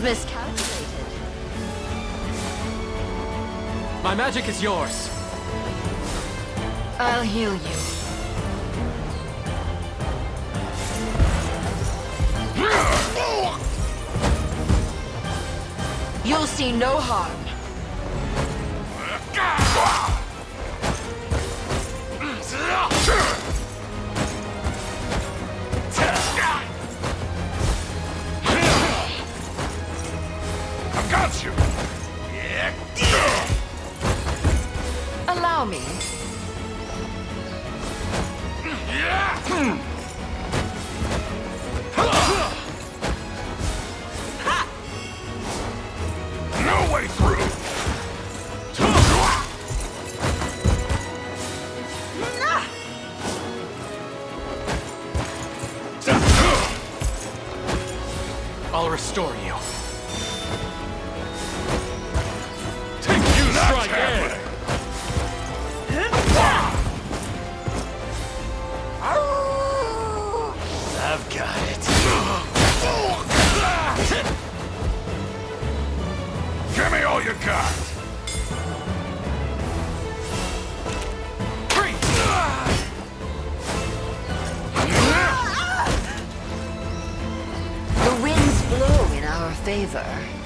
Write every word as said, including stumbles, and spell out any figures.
miscalculated. My magic is yours. I'll heal you. You'll see no harm. I got you. Allow me. No way through. I'll restore you. Take you strike air. I've got it. Give me all you got. The winds blow in our favor.